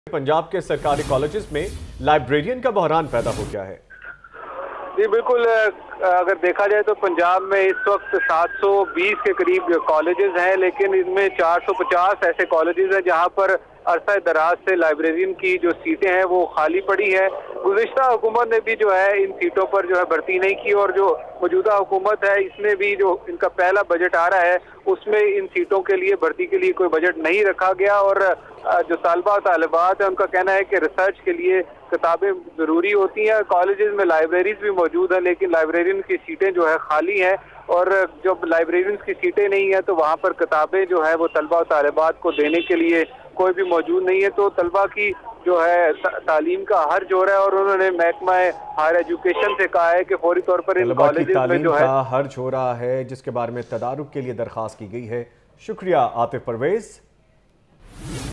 पंजाब के सरकारी कॉलेजेस में लाइब्रेरियन का बहरान पैदा हो गया है। जी बिल्कुल, अगर देखा जाए तो पंजाब में इस वक्त 720 के करीब कॉलेजेस हैं, लेकिन इनमें 450 ऐसे कॉलेजेस हैं जहां पर अरसा दराज से लाइब्रेरियन की जो सीटें हैं वो खाली पड़ी है। गुज़िश्ता हुकूमत ने भी जो है इन सीटों पर जो है भर्ती नहीं की, और जो मौजूदा हुकूमत है इसमें भी जो इनका पहला बजट आ रहा है उसमें इन सीटों के लिए भर्ती के लिए कोई बजट नहीं रखा गया। और जो तालबा तालिबात है उनका कहना है कि रिसर्च के लिए किताबें ज़रूरी होती हैं। कॉलेजेस में लाइब्रेरीज भी मौजूद है, लेकिन लाइब्रेरियन की सीटें जो है खाली हैं, और जब लाइब्रेरियन की सीटें नहीं है तो वहाँ पर किताबें जो है वो तलबा तालिबात को देने के लिए कोई भी मौजूद नहीं है। तो तलबा की जो है तालीम का हर्ज हो रहा है, और उन्होंने महकमा हायर एजुकेशन से कहा है कि फौरी तौर पर इन कॉलेजेस में जो है हर्ज हो रहा है, जिसके बारे में तदारुक के लिए दरख्वास्त की गई है। शुक्रिया आतिफ परवेज।